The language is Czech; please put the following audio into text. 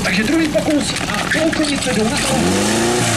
Takže druhý pokus a Kloukonice jdou na to.